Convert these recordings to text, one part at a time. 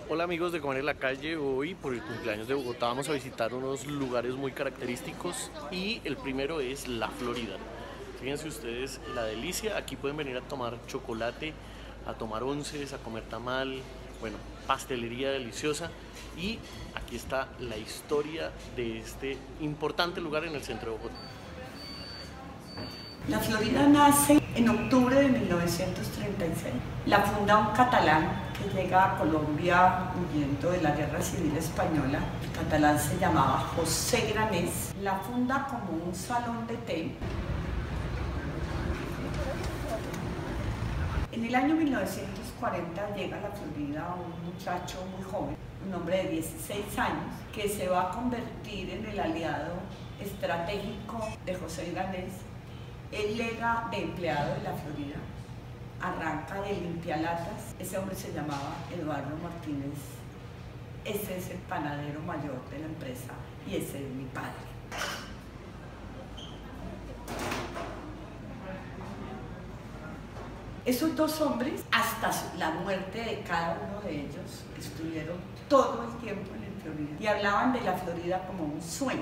Hola amigos de Comer en la Calle, hoy por el cumpleaños de Bogotá vamos a visitar unos lugares muy característicos y el primero es La Florida. Fíjense ustedes la delicia, aquí pueden venir a tomar chocolate, a tomar onces, a comer tamal, bueno, pastelería deliciosa y aquí está la historia de este importante lugar en el centro de Bogotá. La Florida nace en octubre de 1936. La funda un catalán que llega a Colombia huyendo de la Guerra Civil Española. El catalán se llamaba José Granés. La funda como un salón de té. En el año 1940 llega a la Florida un muchacho muy joven, un hombre de 16 años, que se va a convertir en el aliado estratégico de José Granés. Él llega de empleado de la Florida, arranca de limpialatas. Ese hombre se llamaba Eduardo Martínez. Ese es el panadero mayor de la empresa y ese es mi padre. Esos dos hombres, hasta la muerte de cada uno de ellos, estuvieron todo el tiempo en la Florida y hablaban de la Florida como un sueño.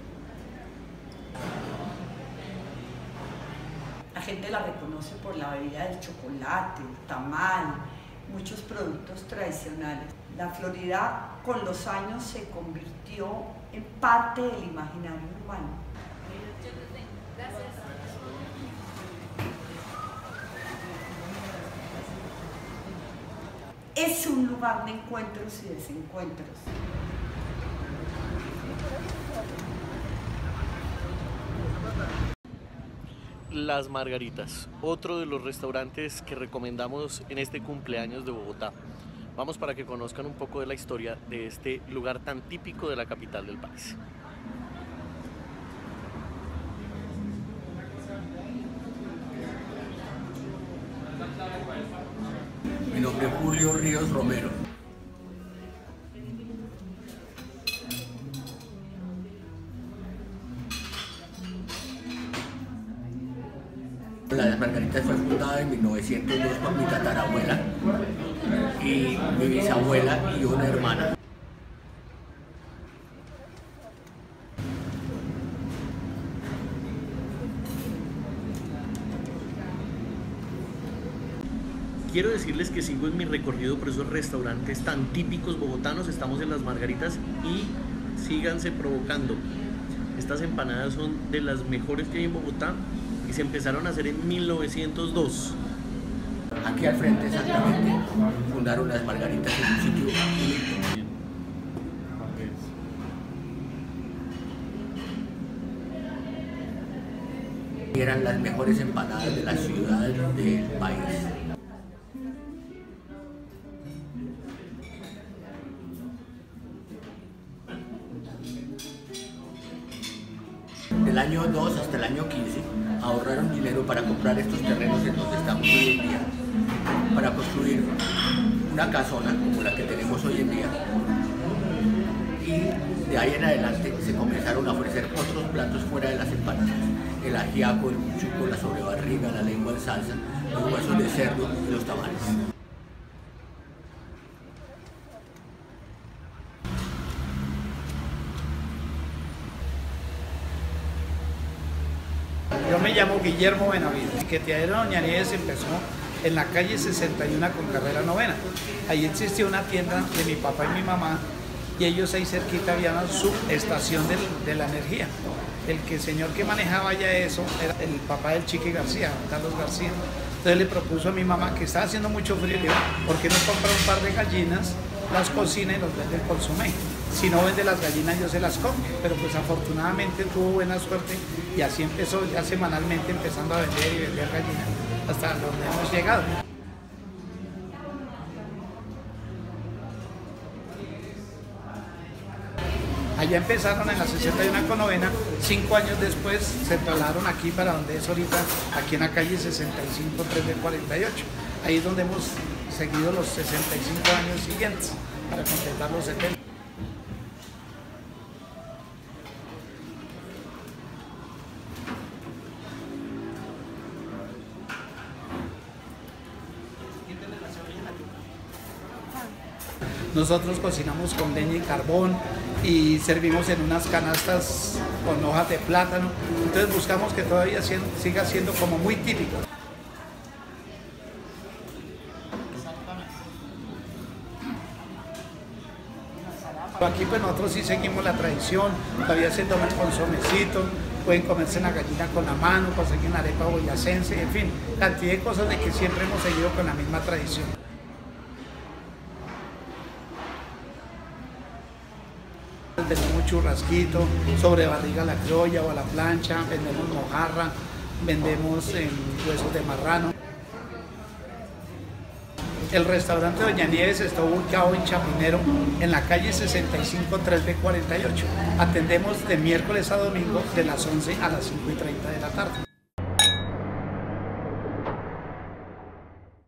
La gente la reconoce por la bebida del chocolate, el tamal, muchos productos tradicionales. La Florida con los años se convirtió en parte del imaginario urbano. Es un lugar de encuentros y desencuentros. Las Margaritas, otro de los restaurantes que recomendamos en este cumpleaños de Bogotá. Vamos para que conozcan un poco de la historia de este lugar tan típico de la capital del país. Mi nombre es Julio Ríos Romero. Las Margaritas fue fundada en 1902 por mi tatarabuela y mi bisabuela y una hermana. Quiero decirles que sigo en mi recorrido por esos restaurantes tan típicos bogotanos. Estamos en Las Margaritas y síganse provocando. Estas empanadas son de las mejores que hay en Bogotá y se empezaron a hacer en 1902. Aquí al frente exactamente fundaron Las Margaritas en un sitio único. Eran las mejores empanadas de la ciudad del país. Del año 2 hasta el año 15 ahorraron dinero para comprar estos terrenos en donde estamos hoy en día, para construir una casona como la que tenemos hoy en día. Y de ahí en adelante se comenzaron a ofrecer otros platos fuera de las empanadas: el ajiaco, el buchuco, la sobrebarriga, la lengua en salsa, los huesos de cerdo y los tamales. Yo me llamo Guillermo Benavides. El Tiqueteadero Doña Nieves empezó en la calle 61 con carrera 9. Ahí existía una tienda de mi papá y mi mamá y ellos ahí cerquita había una subestación de la energía. El señor que manejaba ya eso era el papá del Chiqui García, Carlos García. Entonces le propuso a mi mamá, que estaba haciendo mucho frío, ¿por qué no compra un par de gallinas, las cocina y los vende el consomé? Si no vende las gallinas yo se las como, pero pues afortunadamente tuvo buena suerte y así empezó ya semanalmente empezando a vender y vender gallinas hasta donde hemos llegado. Allá empezaron en la 61 con novena, 5 años después se trasladaron aquí para donde es ahorita, aquí en la calle 65 3 del 48. Ahí es donde hemos seguido los 65 años siguientes para completar los 70. Nosotros cocinamos con leña y carbón y servimos en unas canastas con hojas de plátano. Entonces buscamos que todavía siga siendo como muy típico. Aquí pues nosotros sí seguimos la tradición, todavía se toma el consomecito, pueden comerse la gallina con la mano, consiguen arepa boyacense, en fin, cantidad de cosas de que siempre hemos seguido con la misma tradición. Vendemos churrasquito, sobre barriga a la criolla o a la plancha, vendemos mojarra, vendemos huesos de marrano. El restaurante Doña Nieves está ubicado en Chapinero, en la calle 65 3B48. Atendemos de miércoles a domingo de las 11 a las 5:30 de la tarde.